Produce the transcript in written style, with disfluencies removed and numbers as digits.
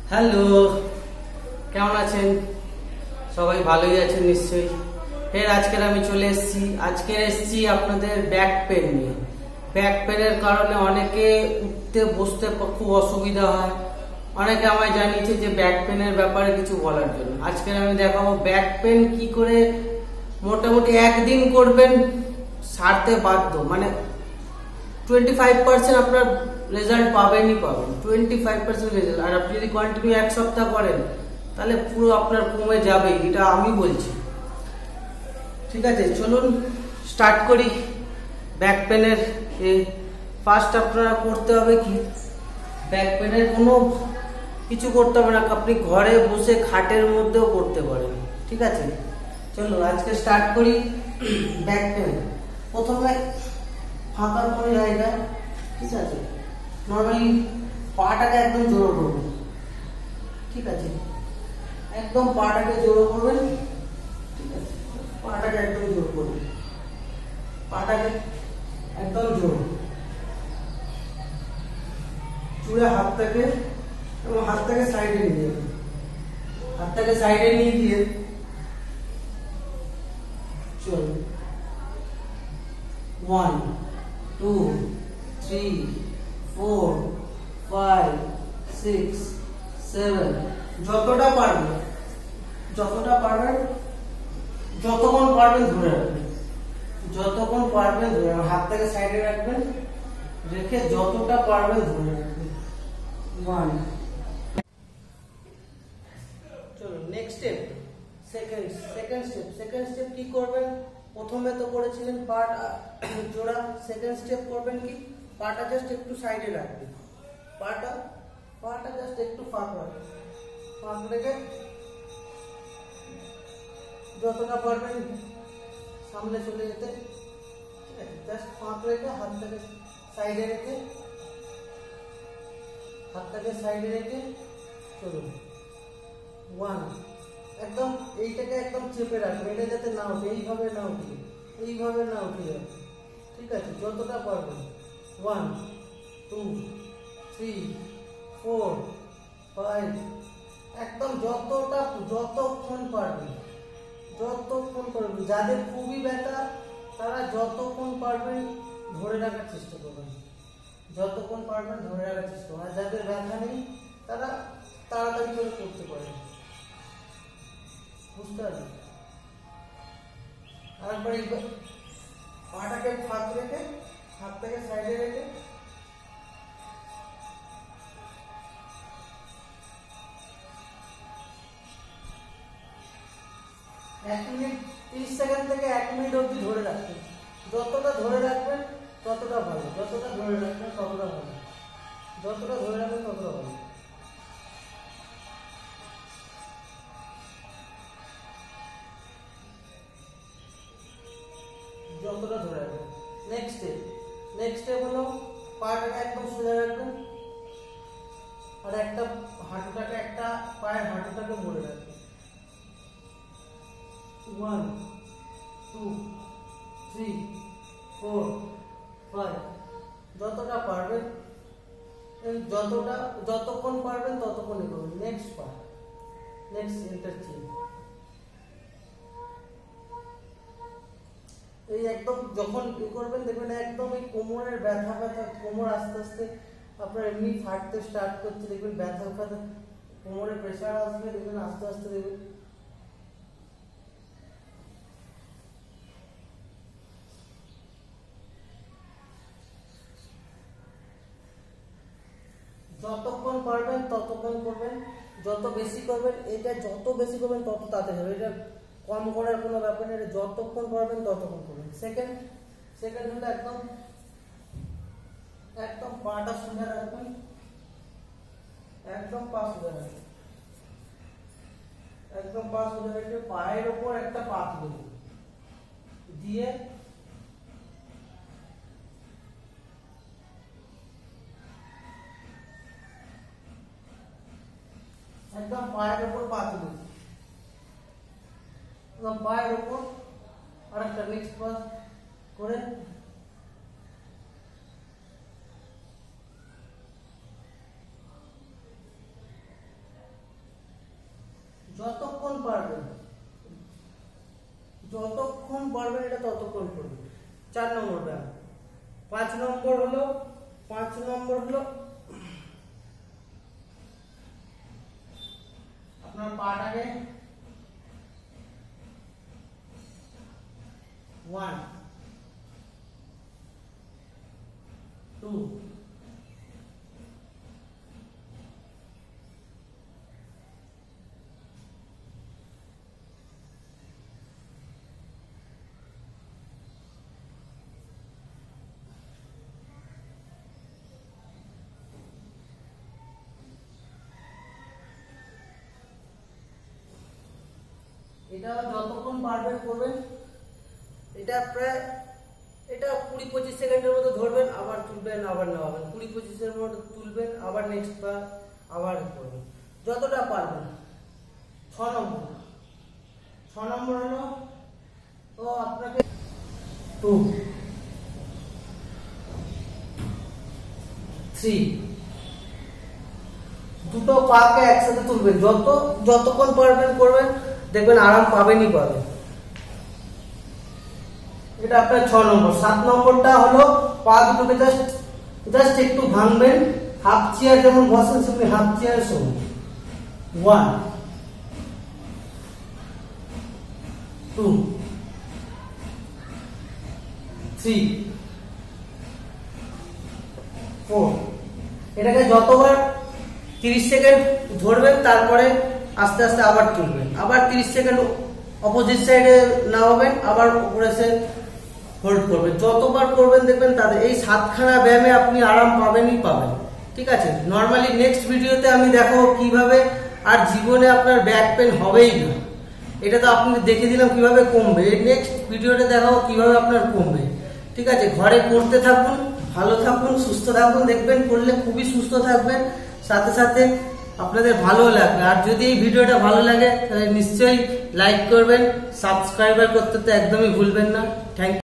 Hello, কেমন আছেন? সবাই ভালোই আছেন নিশ্চয়ই। ফের আজকের আমি চলে এসেছি আপনাদের ব্যাক পেন নিয়ে। ব্যাক পেনের কারণে অনেকে উঠতে বসতে খুব অসুবিধা হয়। অনেকে আমায় জানিয়েছে যে ব্যাক পেনের ব্যাপারে কিছু বলার জন্য। আজকে আমি দেখাবো ব্যাক পেন কি করে মোটামুটি একদিন করবেন সারতে বাধ্য, মানে 25% আপনার রেজাল্ট পাবেনই পাবেন, 25% রেজাল্ট। আর আপনি যদি কন্টিনিউ এক সপ্তাহ করেন তাহলে পুরো আপনার কমে যাবে, এটা আমি বলছি। ঠিক আছে, চলুন স্টার্ট করি। ব্যাক পেনের ফার্স্ট আপনারা করতে হবে কি, ব্যাক পেনের কোনো কিছু করতে হবে না, আপনি ঘরে বসে খাটের মধ্যেও করতে পারেন। ঠিক আছে, চলুন আজকে স্টার্ট করি। ব্যাক পেন প্রথমে ফাঁকা কোনো জায়গায়, ঠিক আছে, নর্মালি পাটাকে একদম জোড়ো করবেন। ঠিক আছে, একদম পাটাকে জোড়ো করবেন। ঠিক আছে, পাটাকে একদম জোড়ো করবেন, পাটাকে একদম জোড়ো। চুড়ে হাতটাকে এবং হাতটাকে সাইডে নিয়ে যাবেন। হাতটাকে সাইডে নিয়ে দিয়ে চলুন 1 2 3 4 5 6 7, যতটা পারবেন যতক্ষণ পারবেন ধরে রাখবেন, যতক্ষণ পারবেন ধরে রাখবেন। হাতটাকে সাইডে রাখবেন, রেখে যতটা পারবেন ধরে রাখবেন। 1। চলো নেক্সট স্টেপ, সেকেন্ড স্টেপ কি করবেন? প্রথমে তো করেছিলেন পাট জোড়া, সেকেন্ড স্টেপ করবেন কি, পাটা জাস্ট একটু সাইডে রাখবেন, পাটা জাস্ট একটু ফাঁক রাখবেন, ফাঁক রেখে যতটা পারবেন সামনে চলে যেতে। ঠিক আছে, জাস্ট ফাঁক রেখে হাতটাকে সাইডে রেখে চলুন। 1, একদম এইটাকে একদম চেপে রাখবেন, এটা যাতে না উঠে, এইভাবে না উঠে যাবে। ঠিক আছে, যতটা পারবেন। 1 2 3 4 5, একদম যতক্ষণ পারবেন। যাদের খুবই ব্যথা তারা যতক্ষণ পারবেন ধরে রাখার চেষ্টা করবেন, আর যাদের ব্যথা নেই তারা তাড়াতাড়ি করে করতে পারেন। বুঝতে পারবেন? আরেকবার পাটাকে ফাঁক রেখে হাতটাকে সাইডে রেখে এক মিনিট 30 সেকেন্ড থেকে 1 মিনিট অবধি ধরে রাখবেন। যতটা ধরে রাখবেন ততটা ভালো, যতটা ধরে রাখবেন ততটা ভালো। যতটা ধরে রাখবেন। নেক্সট স্টেপ হলো পাটাকে একদম সোজা রাখবেন, আর একটা পায়ের হাঁটুটাকে মোড়ে রাখবেন। 1 2 3 4 5, যতটা পারবেন, যতক্ষণ পারবেন ততক্ষণই করবেন। Next interchange. এই একদম যখন করবেন দেখবেন একদম এই কোমরের ব্যথা, কোমর আস্তে আস্তে আপনার এমনি ফাটতে স্টার্ট করছে, দেখবেন ব্যথা কোমরের প্রেশার আসবে, দেখবেন আস্তে আস্তে দেখবেন যতক্ষণ পারবেন ততক্ষণ করবেন, যত বেশি করবেন তত তাড়াতাড়ি হবে। এটা কম করার কোনো ব্যাপার নেই, যতক্ষণ পারবেন ততক্ষণ করবেন। সেকেন্ড হলো একদম পাটা সোজা রাখবেন, একদম পা সোজা রেখে পায়ের ওপর একটা পা তুলে দিয়ে একদম পায়ের ওপর পা তুলে পায়ের ওপর আর একটা নেক্সট পা করে পারবেন এটা ততক্ষণ করবেন। 4 নম্বর ব্যায়াম। 5 নম্বর হলো আপনার পাটাকে 1 2 এটা যতক্ষণ পারবেন করবেন। এটা প্রায় 20-25 সেকেন্ডের মতো ধরবেন, আবার তুলবেন, আবার নামাবেন, 20-25 এর মতো তুলবেন, আবার নেক্সট বার আবার করবেন যতটা পারবেন। 6 নম্বর হলো তো আপনাকে 2 3 দুটো পাকে একসাথে তুলবেন, যতক্ষণ পারবেন করবেন, দেখবেন আরাম পাবেনই পাবেন। এটা আপনার 6 নম্বর। 7 নম্বরটা হলো পা দুটোকে জাস্ট একটু ভাঙবেন, হাফ চেয়ার যেমন বসেন সেমনি হাফ চেয়ার শোন। 1 2 3 4। এটাকে যতবার 30 সেকেন্ড ধরবেন, তারপরে আস্তে আস্তে আবার তুলবেন, আবার 30 সেকেন্ড অপোজিট সাইডে নামাবেন, আবার উপরে এসে হোল্ড করবেন। যতবার করবেন দেখবেন তাদের এই 7খানা ব্যায়ামে আপনি আরাম পাবেনই পাবেন। ঠিক আছে, নর্মালি নেক্সট ভিডিওতে আমি দেখাবো কিভাবে আর জীবনে আপনার ব্যাক পেন হবেই না। এটা তো আপনি দেখে দিলাম কিভাবে কমবে, এই নেক্সট ভিডিওতে দেখাবো কিভাবে আপনার কমবে। ঠিক আছে, ঘরে করতে থাকুন, ভালো থাকুন, সুস্থ থাকুন, দেখবেন করলে খুবই সুস্থ থাকবেন, সাথে সাথে আপনাদের ভালো লাগবে। আর যদি এই ভিডিওটা ভালো লাগে তাহলে নিশ্চয়ই লাইক করবেন, সাবস্ক্রাইবার করতে তো একদমই ভুলবেন না। Thank you.